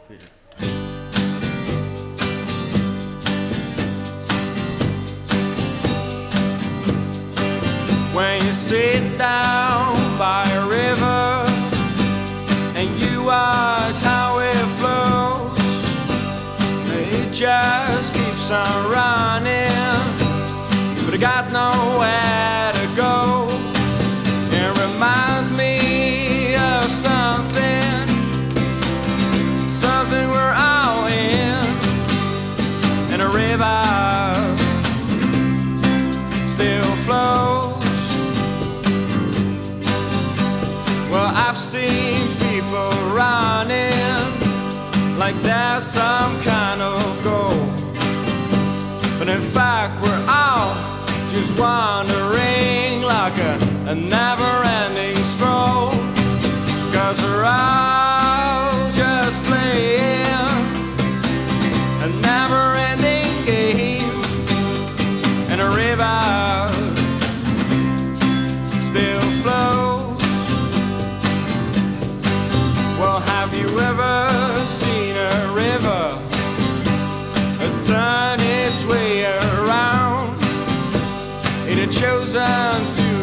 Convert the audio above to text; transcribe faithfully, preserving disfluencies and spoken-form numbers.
Figure. When you sit down by a river and you watch how it flows, it just keeps on running, but it got nowhere to go. It reminds me of something, something we're all in, and a river still flows. Well, I've seen people running like there's some kind of goal, but in fact we're all just wandering like a, a never-ending stroll, 'cause we're all just playing a never-ending game, and a river still flows. Well, have you ever seen a river turn its way around? It had chosen to